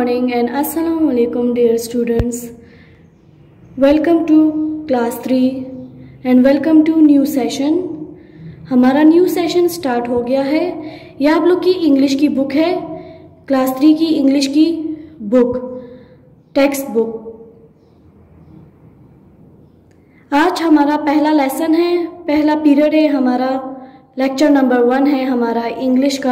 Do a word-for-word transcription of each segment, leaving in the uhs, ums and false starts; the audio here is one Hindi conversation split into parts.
morning and assalamu alaikum dear students. Welcome to class three and welcome to new session. हमारा न्यू सेशन स्टार्ट हो गया है। यह आप लोग की इंग्लिश की बुक है, क्लास थ्री की इंग्लिश की बुक, टेक्स्ट बुक। आज हमारा पहला लेसन है, पहला पीरियड है हमारा, लेक्चर नंबर वन है हमारा इंग्लिश का।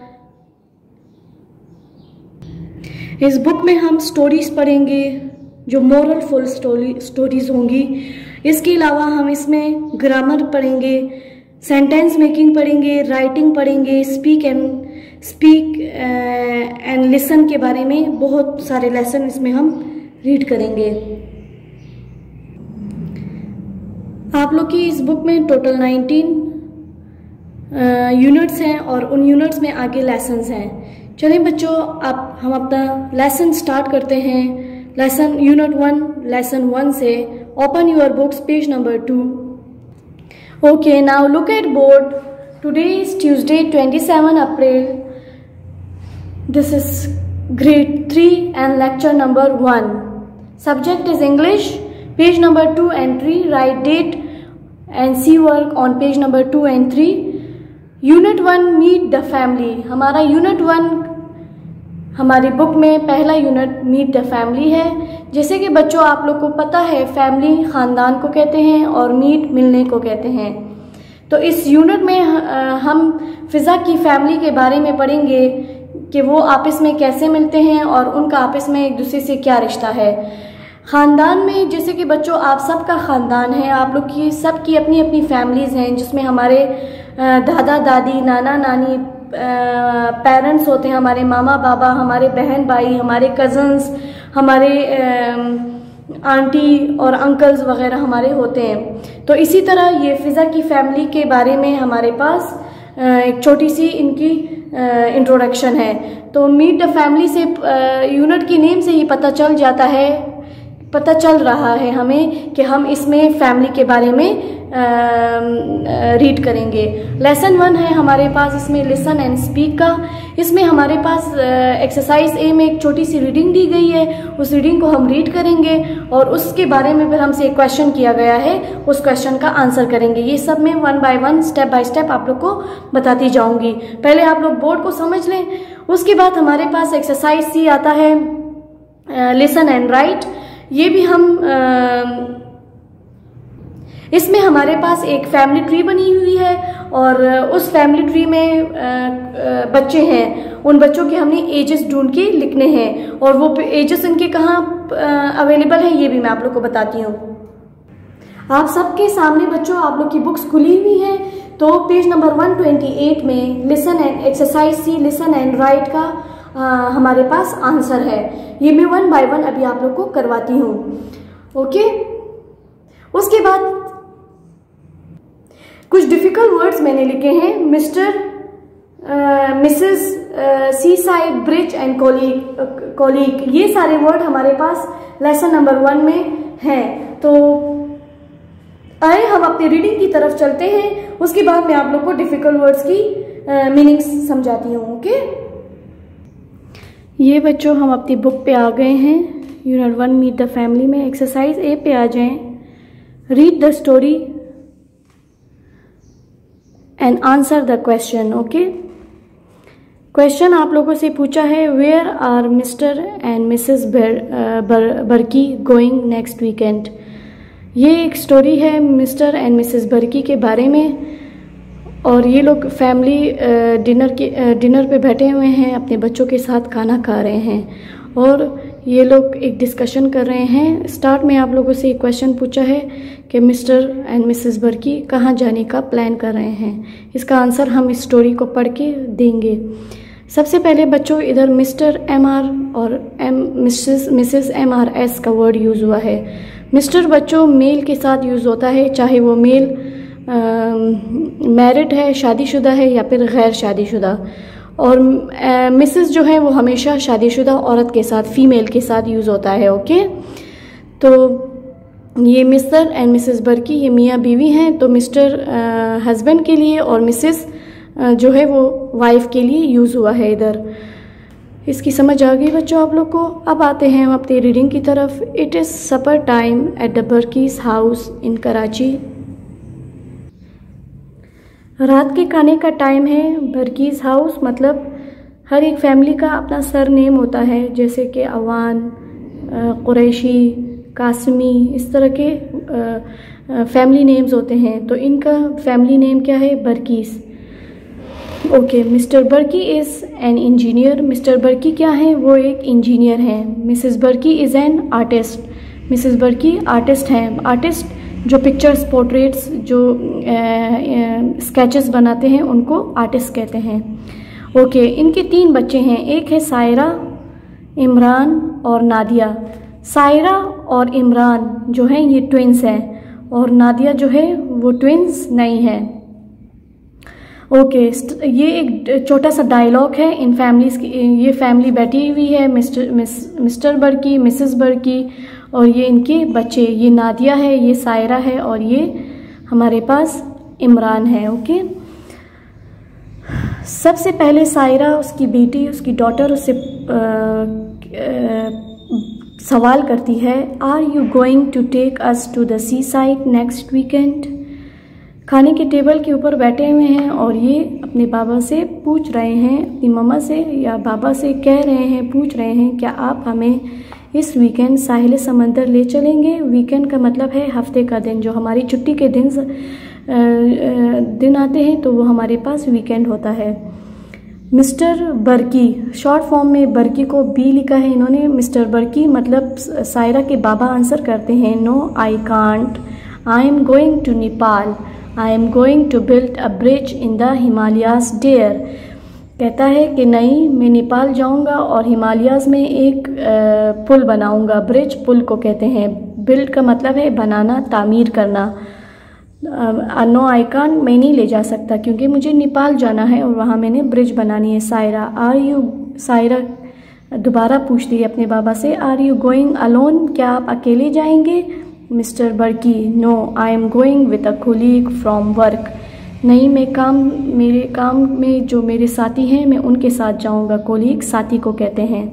इस बुक में हम स्टोरीज पढ़ेंगे जो मोरल फुल स्टोरी स्टोरीज होंगी। इसके अलावा हम इसमें ग्रामर पढ़ेंगे, सेंटेंस मेकिंग पढ़ेंगे, राइटिंग पढ़ेंगे, speak and speak and listen के बारे में बहुत सारे लेसन इसमें हम रीड करेंगे। आप लोग की इस बुक में टोटल नाइनटीन यूनिट्स हैं और उन यूनिट्स में आगे लेसन्स हैं। चलिए बच्चों, आप हम अपना लेसन स्टार्ट करते हैं। Lesson unit one, lesson one से। Open your books, page number two. Okay, now look at board. Today is Tuesday twenty-seventh April. This is grade three and lecture number one. Subject is English. Page number two and three, write date and C work on page number two and three. Unit one, meet the family. हमारा यूनिट वन हमारी बुक में पहला यूनिट मीट द फैमिली है। जैसे कि बच्चों आप लोग को पता है, फैमिली ख़ानदान को कहते हैं और मीट मिलने को कहते हैं। तो इस यूनिट में हम फ़िज़ा की फैमिली के बारे में पढ़ेंगे कि वो आपस में कैसे मिलते हैं और उनका आपस में एक दूसरे से क्या रिश्ता है। ख़ानदान में जैसे कि बच्चों आप सबका ख़ानदान है, आप लोग की सब की अपनी अपनी फैमिलीज़ हैं, जिसमें हमारे दादा दादी, नाना नानी, पेरेंट्स होते हैं, हमारे मामा बाबा, हमारे बहन भाई, हमारे कज़न्स, हमारे आंटी और अंकल्स वगैरह हमारे होते हैं। तो इसी तरह ये फ़िज़ा की फैमिली के बारे में हमारे पास एक छोटी सी इनकी इंट्रोडक्शन है। तो मीट द फैमिली से यूनिट की नेम से ही पता चल जाता है, पता चल रहा है हमें कि हम इसमें फैमिली के बारे में रीड करेंगे। लेसन वन है हमारे पास, इसमें लिसन एंड स्पीक का। इसमें हमारे पास एक्सरसाइज ए में एक छोटी सी रीडिंग दी गई है, उस रीडिंग को हम रीड करेंगे और उसके बारे में फिर हमसे एक क्वेश्चन किया गया है, उस क्वेश्चन का आंसर करेंगे। ये सब मैं one by one, step by step आप लोग को बताती जाऊंगी। पहले आप लोग बोर्ड को समझ लें, उसके बाद हमारे पास एक्सरसाइज सी आता है, लिसन एंड राइट। ये भी हम आ, इसमें हमारे पास एक फैमिली ट्री बनी हुई है और उस फैमिली ट्री में बच्चे हैं, उन बच्चों के हमने एजेस ढूंढ के लिखने हैं और वो एजेस इनके कहाँ अवेलेबल है ये भी मैं आप लोग को बताती हूँ। आप सबके सामने बच्चों आप लोग की बुक्स खुली हुई है, तो page number one twenty eight में listen and exercise C, listen and write का आ, हमारे पास आंसर है। ये मैं वन बाय वन अभी आप लोग को करवाती हूँ। ओके, उसके बाद कुछ डिफिकल्ट वर्ड्स मैंने लिखे हैं। Mr, Mrs, seaside, bridge and colleague colleague ये सारे वर्ड हमारे पास लेसन नंबर वन में हैं। तो आए हम अपनी रीडिंग की तरफ चलते हैं, उसके बाद मैं आप लोग को डिफिकल्ट वर्ड्स की मीनिंग्स uh, समझाती हूँ। ओके, ये बच्चों हम अपनी बुक पे आ गए हैं, unit one meet the family में। एक्सरसाइज ए पे आ जाएं। Read the story and answer the question. Okay, question आप लोगों से पूछा है, where are Mr and Mrs Burki going next weekend. ये एक स्टोरी है मिस्टर एंड मिसेस बर्की के बारे में और ये लोग फैमिली डिनर के डिनर पे बैठे हुए हैं, अपने बच्चों के साथ खाना खा रहे हैं और ये लोग एक डिस्कशन कर रहे हैं। स्टार्ट में आप लोगों से एक क्वेश्चन पूछा है कि मिस्टर एंड मिसेस बर्की कहाँ जाने का प्लान कर रहे हैं। इसका आंसर हम इस स्टोरी को पढ़ के देंगे। सबसे पहले बच्चों इधर मिस्टर एम आर और M Mrs Mrs M R S का वर्ड यूज़ हुआ है। मिस्टर बच्चों मेल के साथ यूज़ होता है, चाहे वो मेल मैरिड है, शादीशुदा है या फिर गैर शादीशुदा। और मिसेस जो है वो हमेशा शादीशुदा औरत के साथ, फीमेल के साथ यूज़ होता है। ओके, तो ये मिस्टर एंड मिसेस बर्की ये मियाँ बीवी हैं, तो मिस्टर हस्बैंड के लिए और मिसेस जो है वो वाइफ के लिए यूज़ हुआ है इधर। इसकी समझ आ गई बच्चों आप लोग को। अब आते हैं हम अपनी रीडिंग की तरफ। It is supper time at the Burkis house in Karachi. रात के खाने का टाइम है। बर्कीज़ हाउस मतलब हर एक फैमिली का अपना सर नेम होता है, जैसे कि अवान, कुरैशी, कासमी, इस तरह के फैमिली नेम्स होते हैं। तो इनका फैमिली नेम क्या है? Burkis. Okay, Mr Burki is an engineer. Mr Burki क्या है? वो एक इंजीनियर हैं। Mrs Burki is an artist. Mrs Burki artist हैं। आर्टिस्ट जो पिक्चर्स, पोर्ट्रेट्स, जो स्केचेस बनाते हैं उनको आर्टिस्ट कहते हैं। ओके, इनके तीन बच्चे हैं। एक है सायरा, इमरान और नादिया। सायरा और इमरान जो हैं ये ट्विन्स हैं और नादिया जो है वो ट्विन्स नहीं है। ओके okay, ये एक छोटा सा डायलॉग है इन फैमिलीज की। ये फैमिली बैठी हुई है, Mr miss Mr Burki, Mrs Burki और ये इनके बच्चे। ये नादिया है, ये सायरा है और ये हमारे पास इमरान है। Okay okay? सबसे पहले सायरा, उसकी बेटी, उसकी डॉटर उससे आ, आ, सवाल करती है, are you going to take us to the seaside next weekend. खाने के टेबल के ऊपर बैठे हुए हैं और ये अपने बाबा से पूछ रहे हैं, अपनी मम्मा से या बाबा से कह रहे हैं, पूछ रहे हैं, क्या आप हमें इस वीकेंड साहिल समंदर ले चलेंगे। वीकेंड का मतलब है हफ्ते का दिन। जो हमारी छुट्टी के दिन दिन आते हैं तो वो हमारे पास वीकेंड होता है। मिस्टर बर्की, शॉर्ट फॉर्म में बर्की को बी लिखा है इन्होंने। मिस्टर बर्की मतलब सायरा के बाबा आंसर करते हैं, no I can't, I am going to Nepal, I am going to build a bridge in the Himalayas there. कहता है कि नहीं, मैं नेपाल जाऊंगा और हिमालयाज में एक पुल बनाऊंगा। ब्रिज पुल को कहते हैं। बिल्ड का मतलब है बनाना, तामीर करना। नो आई कांट, मैं नहीं ले जा सकता क्योंकि मुझे नेपाल जाना है और वहाँ मैंने ब्रिज बनानी है। सायरा, आर यू, सायरा दोबारा पूछती है अपने बाबा से, आर यू गोइंग अलोन, क्या आप अकेले जाएंगे। Mr Burki, no I am going with a colleague from work. नहीं, मैं काम, मेरे काम में जो मेरे साथी हैं मैं उनके साथ जाऊंगा। कोलीग साथी को कहते हैं।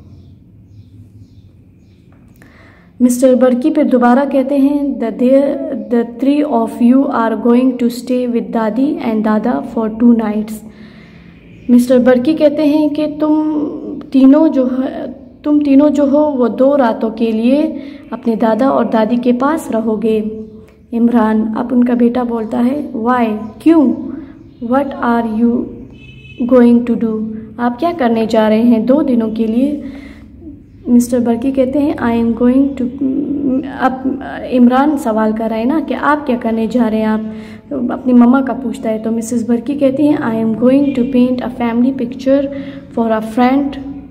मिस्टर बर्की फिर दोबारा कहते हैं, the there the three of you are going to stay with dadi and dada for two nights. Mr Burki कहते हैं कि तुम तीनों जो तुम तीनों जो हो वो दो रातों के लिए अपने दादा और दादी के पास रहोगे। इमरान, अब उनका बेटा बोलता है, वाई, क्यों, what are you going to do, आप क्या करने जा रहे हैं दो दिनों के लिए। मिस्टर बर्की कहते हैं, आई एम गोइंग टू, अब इमरान सवाल कर रहा है ना कि आप क्या करने जा रहे हैं, आप तो अपनी मम्मा का पूछता है। तो मिसेस बर्की कहती हैं, I am going to paint a family picture for a friend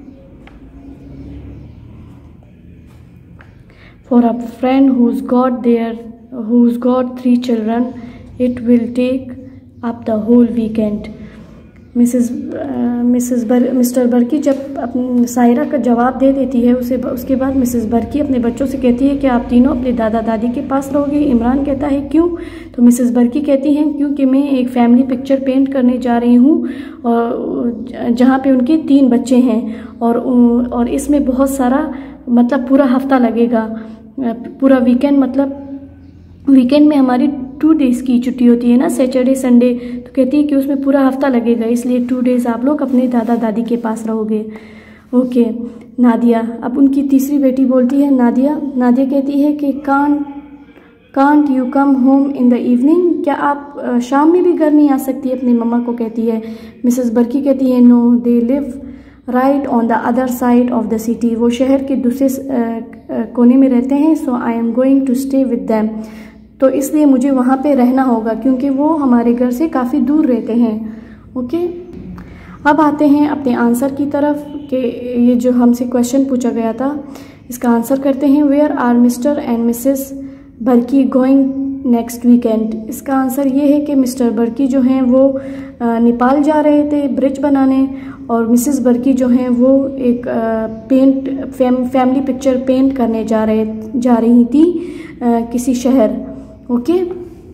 for a friend who's got their who's got three children. It will take up the whole weekend. Mrs Mrs बर मिस्टर बर्की जब अपनी सायरा का जवाब दे देती है उसे, उसके बाद मिसेस बर्की अपने बच्चों से कहती है कि आप तीनों अपने दादा दादी के पास रहोगे। इमरान कहता है, क्यों। तो मिसेस बर्की कहती हैं, क्योंकि मैं एक फैमिली पिक्चर पेंट करने जा रही हूँ और जहाँ पे उनके तीन बच्चे हैं और और इसमें बहुत सारा, मतलब पूरा हफ्ता लगेगा, पूरा वीकेंड, मतलब वीकेंड में हमारी टू डेज़ की छुट्टी होती है ना, सैटरडे संडे। तो कहती है कि उसमें पूरा हफ्ता लगेगा, इसलिए टू डेज़ आप लोग अपने दादा दादी के पास रहोगे। ओके, नादिया, अब उनकी तीसरी बेटी बोलती है, नादिया नादिया कहती है कि can't can't you come home in the evening, क्या आप शाम में भी घर नहीं आ सकती, अपनी मम्मा को कहती है। मिसेस बर्की कहती है, no, they live right on the other side of the city, वो शहर के दूसरे कोने में रहते हैं। So I am going to stay with them, तो इसलिए मुझे वहाँ पे रहना होगा क्योंकि वो हमारे घर से काफ़ी दूर रहते हैं। ओके, अब आते हैं अपने आंसर की तरफ कि ये जो हमसे क्वेश्चन पूछा गया था इसका आंसर करते हैं। Where are Mr and Mrs Burki going next weekend. इसका आंसर ये है कि मिस्टर बर्की जो हैं वो नेपाल जा रहे थे ब्रिज बनाने और मिसेस बर्की जो हैं वो एक paint fam, family picture paint करने जा रहे जा रही थी आ, किसी शहर। ओके,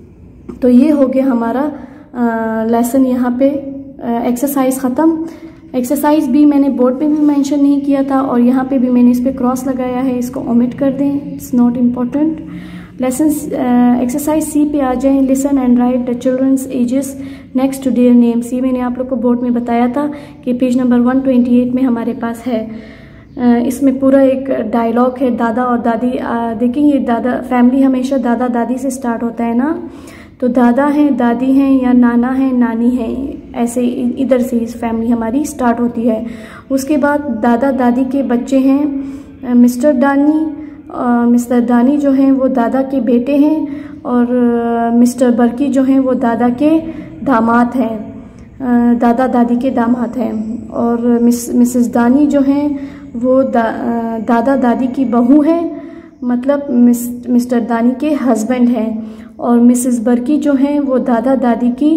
तो ये हो गया हमारा लेसन, यहाँ पे एक्सरसाइज ख़त्म। एक्सरसाइज बी मैंने बोर्ड पे भी मेंशन नहीं किया था और यहाँ पे भी मैंने इस पे क्रॉस लगाया है, इसको ओमिट कर दें, it's not important. Lesson exercise C पे आ जाएं। Listen and write the children's ages next to their names. ये मैंने आप लोग को बोर्ड में बताया था कि page number one twenty eight में हमारे पास है। uh, इसमें पूरा एक डायलॉग है दादा और दादी। uh, देखेंगे दादा, फैमिली हमेशा दादा दादी से स्टार्ट होता है ना, तो दादा हैं, दादी हैं, या नाना है, नानी है, ऐसे इधर से इस फैमिली हमारी स्टार्ट होती है। उसके बाद दादा दादी के बच्चे हैं मिस्टर दानी। मिस्टर दानी जो हैं वो दादा के बेटे हैं और मिस्टर बर्की जो हैं वो दादा के दामाद हैं, दादा दादी के दामाद हैं। और मिस मिसेस दानी जो हैं वो दा, दादा दादी की बहू है, मतलब मिस मिस्टर दानी के हस्बैंड हैं। और मिसेस बर्की जो हैं वो दादा दादी की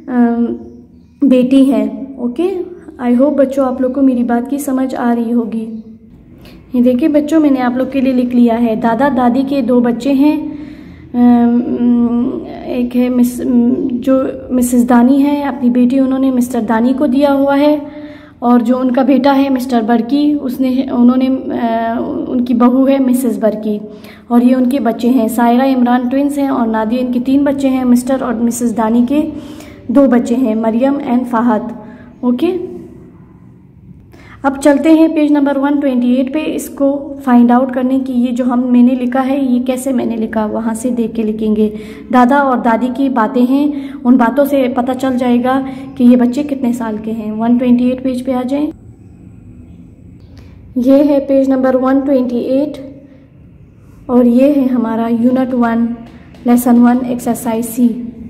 बेटी हैं। ओके, आई होप बच्चों आप लोग को मेरी बात की समझ आ रही होगी। ये देखिए बच्चों, मैंने आप लोग के लिए लिख लिया है। दादा दादी के दो बच्चे हैं, एक है मिस जो मिसेस दानी है, अपनी बेटी उन्होंने मिस्टर दानी को दिया हुआ है, और जो उनका बेटा है मिस्टर बर्की, उसने उन्होंने उनकी बहू है मिसेस बर्की, और ये उनके बच्चे हैं। सायरा इमरान ट्विंस हैं और नादिया, इनके तीन बच्चे हैं। मिस्टर और मिसेस दानी के दो बच्चे हैं, मरियम एंड फाहद। ओके, अब चलते हैं page number one twenty eight पे, इसको फाइंड आउट करने की ये जो हम मैंने लिखा है ये कैसे मैंने लिखा वहाँ से देख के लिखेंगे। दादा और दादी की बातें हैं, उन बातों से पता चल जाएगा कि ये बच्चे कितने साल के हैं। वन ट्वेंटी एट पेज पे आ जाएं। ये है page number one twenty eight और ये है हमारा unit one lesson one exercise C.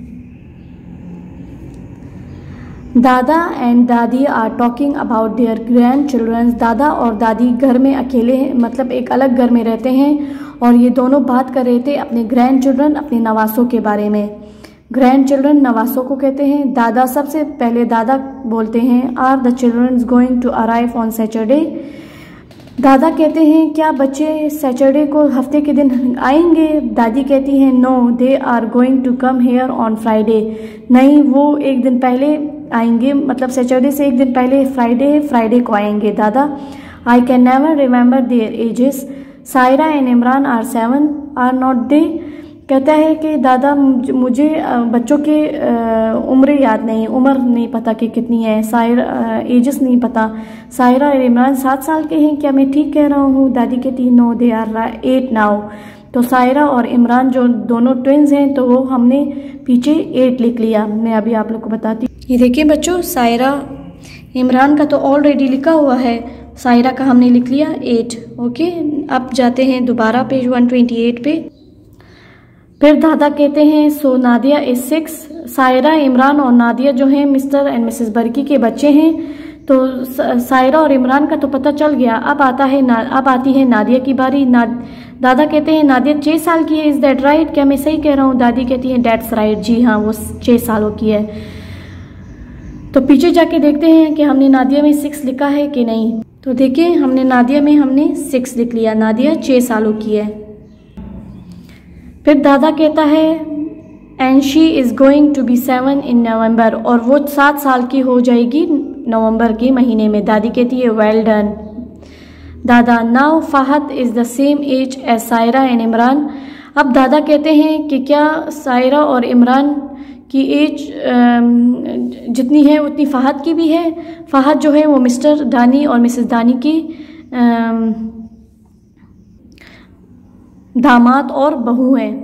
Dada and dadi are talking about their grandchildren's. दादा और दादी घर में अकेले हैं, मतलब एक अलग घर में रहते हैं, और ये दोनों बात कर रहे थे अपने ग्रैंड चिल्ड्रन, अपने नवासों के बारे में। ग्रैंड चिल्ड्रन नवासों को कहते हैं। दादा, सबसे पहले दादा बोलते हैं, are the childrens going to arrive on Saturday. दादा कहते हैं क्या बच्चे सैटरडे को हफ्ते के दिन आएंगे? दादी कहती हैं no they are going to come here on Friday. नहीं, वो एक दिन पहले आएंगे, मतलब सैटरडे से एक दिन पहले फ्राइडे फ्राइडे को आएंगे। Dada, I can never remember their ages. Saira and Imran are seven, are not they. कहता है कि दादा मुझे बच्चों के उम्र याद नहीं, उम्र नहीं पता कि कितनी है, सायरा एजेस नहीं पता। सायरा और इमरान सात साल के हैं, क्या मैं ठीक कह रहा हूँ? दादी कहती no they are eight now. तो सायरा और इमरान जो दोनों ट्विन्स हैं तो वो हमने पीछे एट लिख लिया। मैं अभी आप लोग को बताती हूँ। ये देखिए बच्चों, सायरा इमरान का तो ऑलरेडी लिखा हुआ है, सायरा का हमने लिख लिया एट। ओके, अब जाते हैं दोबारा पेज वन ट्वेंटी एट पे। फिर दादा कहते हैं so Nadia is six. Saira, Imran और नादिया जो हैं मिस्टर एंड मिसेस बर्की के बच्चे हैं। तो सायरा और इमरान का तो पता चल गया। अब आता है ना, अब आती है नादिया की बारी। ना, दादा कहते हैं नादिया छः साल की है, इज दैट राइट? क्या मैं सही कह रहा हूँ? दादी कहती है दैट्स राइट, जी हाँ वो छः सालों की है। तो पीछे जाके देखते हैं कि हमने नादिया में सिक्स लिखा है कि नहीं। तो देखिए, हमने नादिया में हमने सिक्स लिख लिया, नादिया छः सालों की है। फिर दादा कहता है and she is going to be seven in November, और वो सात साल की हो जाएगी नवंबर के महीने में। दादी कहती है well done. Dada, now Fahad is the same age as Saira and Imran. अब दादा कहते हैं कि क्या सायरा और इमरान की एज जितनी है उतनी फ़ाहद की भी है? फ़ाहद जो है वो मिस्टर दानी और मिसेस दानी की दामाद और बहू हैं।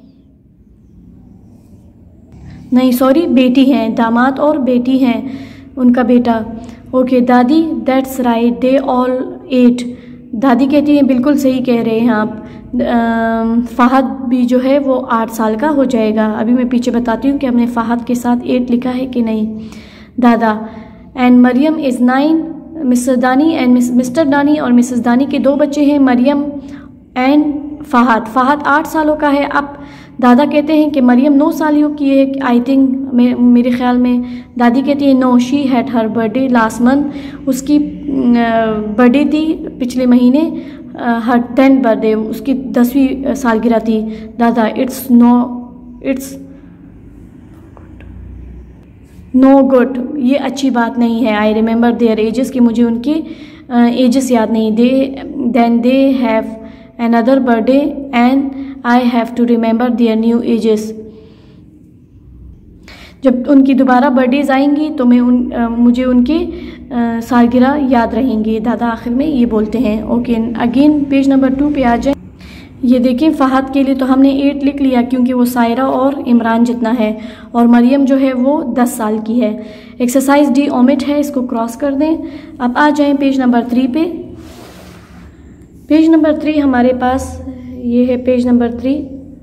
नहीं सॉरी, बेटी हैं, दामाद और बेटी हैं, उनका बेटा। Okay Dadi, that's right, they all eight. दादी कहती हैं बिल्कुल सही कह रहे हैं आप, फ़ाहद भी जो है वो आठ साल का हो जाएगा। अभी मैं पीछे बताती हूँ कि हमने फ़ाहद के साथ एट लिखा है कि नहीं। Dada, and Mariam is nine. Mr Dani and Mr Dani और मिसेस दानी के दो बच्चे हैं, मरियम एंड फ़ाहद। फ़ाहद आठ सालों का है। अब दादा कहते हैं कि मरियम नौ सालों की है, आई थिंक मे, मेरे ख्याल में। दादी कहती है no, she had her birthday last month. उसकी बर्थडे थी पिछले महीने, हर टेंथ बर्थडे, उसकी दसवीं सालगिरह थी। Dada, it's no it's no good, ये अच्छी बात नहीं है। आई रिमेंबर देयर एजेस, कि मुझे उनके एजेस याद नहीं। They then they have another birthday and I have to remember their new ages. जब उनकी दोबारा बर्थडेज आएंगी तो मैं उन आ, मुझे उनके सालगिरह याद रहेंगे, दादा आखिर में ये बोलते हैं। Okay, again page number two पे आ जाए। ये देखें, फ़हद के लिए तो हमने एट लिख लिया क्योंकि वो सायरा और इमरान जितना है, और मरियम जो है वो दस साल की है। एक्सरसाइज डी ओमिट है, इसको क्रॉस कर दें। अब आ जाएं पेज नंबर थ्री पे। पेज नंबर थ्री हमारे पास ये है, page number three.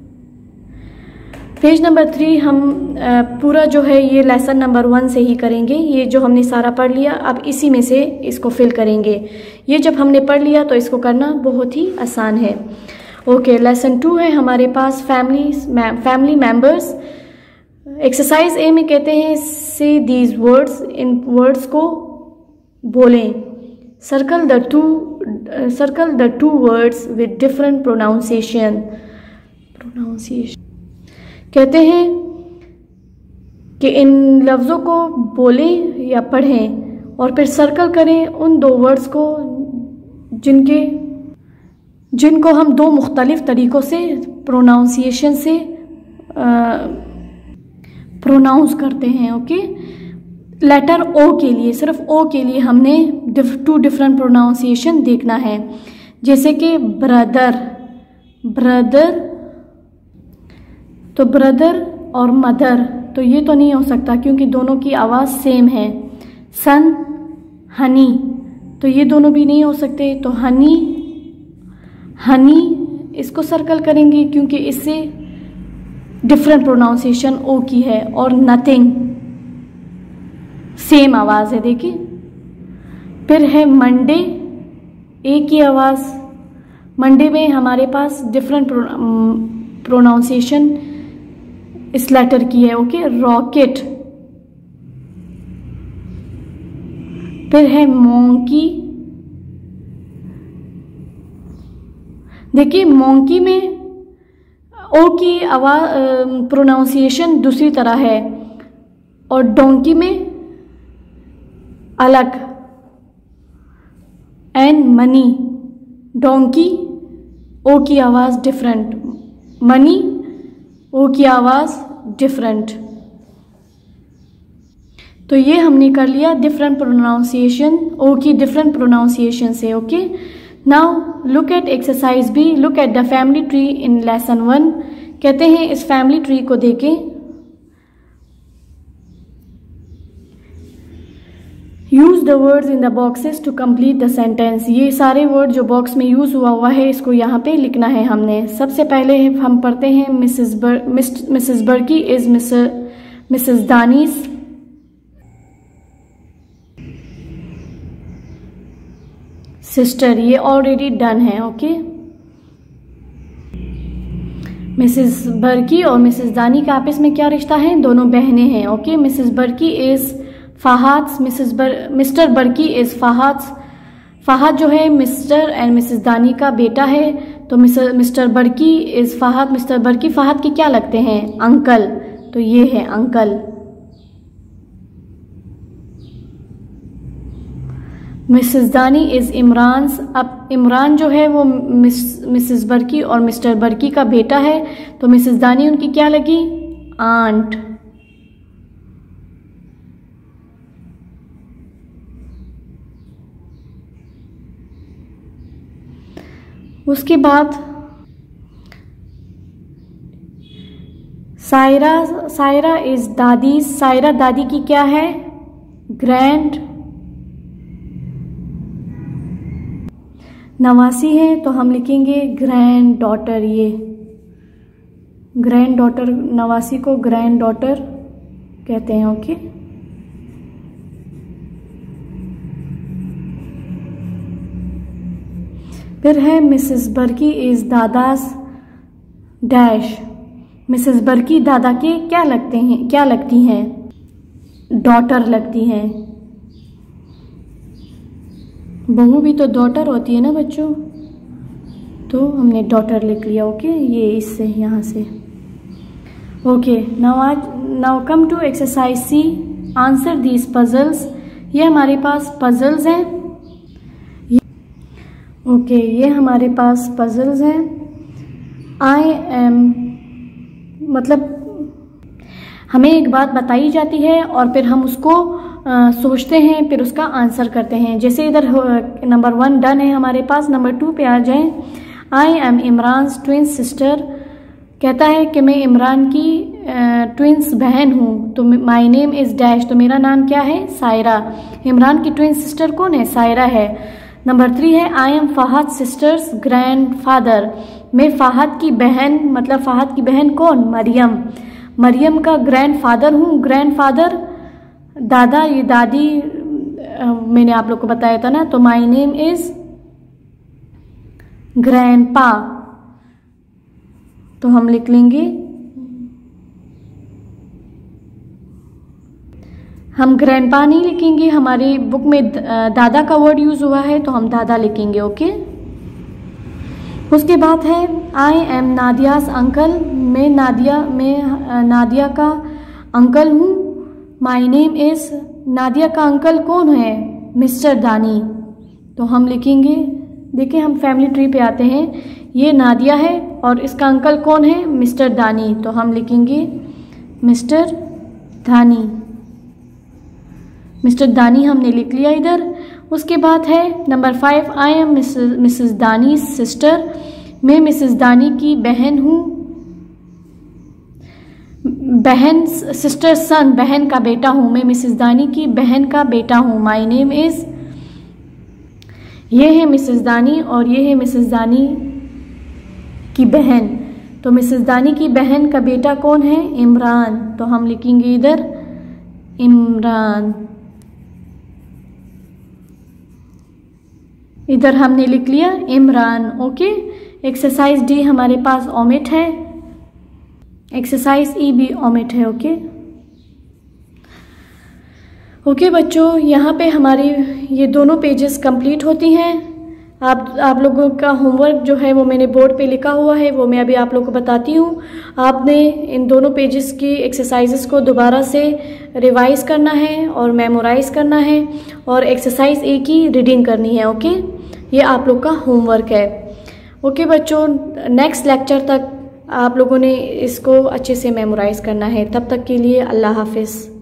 Page number three हम पूरा जो है ये लेसन नंबर वन से ही करेंगे। ये जो हमने सारा पढ़ लिया, अब इसी में से इसको फिल करेंगे। ये जब हमने पढ़ लिया तो इसको करना बहुत ही आसान है। ओके, लेसन टू है हमारे पास, family family members. Exercise A में कहते हैं से दीज वर्ड्स, इन वर्ड्स को बोलें। Circle the two circle the two words with different pronunciation pronunciation कहते हैं कि इन लफ्ज़ों को बोलें या पढ़ें और फिर सर्कल करें उन दो वर्ड्स को जिनके जिनको हम दो मुख्तलिफ तरीक़ों से प्रोनाउंसिएशन से प्रोनाउंस करते हैं। ओके, लेटर ओ के लिए, सिर्फ ओ के लिए हमने टू डिफरेंट प्रोनाउंसिएशन देखना है। जैसे कि ब्रदर, ब्रदर तो ब्रदर और मदर, तो ये तो नहीं हो सकता क्योंकि दोनों की आवाज़ सेम है। सन, हनी, तो ये दोनों भी नहीं हो सकते। तो हनी, हनी इसको सर्कल करेंगे क्योंकि इससे डिफरेंट प्रोनाउंसिएशन ओ की है। और नथिंग, सेम आवाज़ है, देखिए। फिर है मंडे, ए की आवाज़। मंडे में हमारे पास डिफरेंट प्रोनाउंसिएशन इस लेटर की है। Okay, rocket. फिर है मोंकी। देखिए, मोंकी में ओ की आवाज प्रोनाउंसिएशन दूसरी तरह है और डोंकी में अलग। एंड मनी, डोंकी ओ की आवाज़ डिफरेंट, मनी ओ की आवाज़ डिफरेंट। तो ये हमने कर लिया डिफरेंट प्रोनाउंसिएशन, ओ की डिफरेंट प्रोनाउंसिएशन से। Okay, now look at exercise B, look at the family tree in lesson one. कहते हैं इस फैमिली ट्री को देखें। Use the words in the boxes to complete the sentence. ये सारे वर्ड जो बॉक्स में यूज हुआ हुआ है इसको यहाँ पे लिखना है हमने। सबसे पहले हम पढ़ते हैं मिसेस बर Mrs Burki is Mrs Dani's sister, ये ऑलरेडी डन है। ओके, मिसेस बर्की और मिसेस दानी का आपस में क्या रिश्ता है? दोनों बहनें हैं। Okay, Mrs Burki is Fahad, Mrs बर मिस्टर बर्की इज फहाद। फहाद जो है मिस्टर एंड मिसेस दानी का बेटा है, तो Mr Mr Burki is Fahad. Mr Burki Fahad के क्या लगते हैं? अंकल, तो ये है uncle. Mrs Dani is Imran. अब इमरान जो है वो मिस मिसेस बर्की और मिस्टर बर्की का बेटा है, तो मिसेस दानी उनकी क्या लगी? आंट। उसके बाद सायरा, सायरा इज दादी। सायरा दादी की क्या है? ग्रैंड। नवासी है तो हम लिखेंगे ग्रैंड डॉटर। ये ग्रैंड डॉटर, नवासी को ग्रैंड डॉटर कहते हैं। ओके, फिर है Mrs Burki is Dada's dash. Mrs Burki Dada के क्या लगते हैं? क्या लगती हैं? डॉटर लगती हैं। बहू भी तो डॉटर होती है ना बच्चों, तो हमने डॉटर लिख लिया। ओके, ये इससे यहाँ से। ओके, नाउ आज now come to exercise C. Answer these puzzles. ये हमारे पास पजल्स हैं। ओके okay, ये हमारे पास पजल्स हैं। आई एम मतलब हमें एक बात बताई जाती है और फिर हम उसको आ, सोचते हैं, फिर उसका आंसर करते हैं। जैसे इधर नंबर वन डन है हमारे पास। नंबर टू पे आ जाएं। I am Imran's twins sister. कहता है कि मैं इमरान की ट्विंस बहन हूँ। तो माई नेम इज़ डैश, तो मेरा नाम क्या है? सायरा। इमरान की ट्विंस सिस्टर कौन है? सायरा है। नंबर थ्री है I am Fahad sister's grandfather. मैं फहद की बहन, मतलब फहद की बहन कौन? मरियम। मरियम का ग्रैंड फादर हूँ। ग्रैंड फादर दादा, ये दादी मैंने आप लोग को बताया था ना। तो माई नेम इज ग्रैंडपा। तो हम लिख लेंगे, हम ग्रैंडपा नहीं लिखेंगे, हमारी बुक में दादा का वर्ड यूज हुआ है तो हम दादा लिखेंगे। ओके। उसके बाद है आई एम नादियाज अंकल। मैं नादिया मैं नादिया का अंकल हूँ। माई नेम इज, नादिया का अंकल कौन है? मिस्टर दानी। तो हम लिखेंगे, देखिए हम फैमिली ट्री पे आते हैं। ये नादिया है और इसका अंकल कौन है? मिस्टर दानी। तो हम लिखेंगे मिस्टर दानी। मिस्टर दानी हमने लिख लिया इधर। उसके बाद है number five I am Mrs Dani sister. मैं मिसेस दानी की बहन हूँ। बहन, सिस्टर सन, बहन का बेटा हूँ। मैं मिसेस दानी की बहन का बेटा हूँ। माई नेम इज, ये है मिसेस दानी और ये है मिसेस दानी की बहन। तो मिसेस दानी की बहन का बेटा कौन है? इमरान। तो हम लिखेंगे इधर इमरान। इधर हमने लिख लिया इमरान। ओके। एक्सरसाइज डी हमारे पास ओमिट है, एक्सरसाइज ई भी ओमिट है। ओके ओके बच्चों, यहाँ पे हमारी ये दोनों पेजेस कंप्लीट होती हैं। आप आप लोगों का होमवर्क जो है वो मैंने बोर्ड पे लिखा हुआ है, वो मैं अभी आप लोगों को बताती हूँ। आपने इन दोनों पेजेस की एक्सरसाइजेस को दोबारा से रिवाइज करना है और मेमोराइज करना है और एक्सरसाइज ए की रीडिंग करनी है। ओके, ये आप लोग का होमवर्क है। ओके बच्चों, नेक्स्ट लेक्चर तक आप लोगों ने इसको अच्छे से मेमोराइज करना है। तब तक के लिए अल्लाह हाफिज़।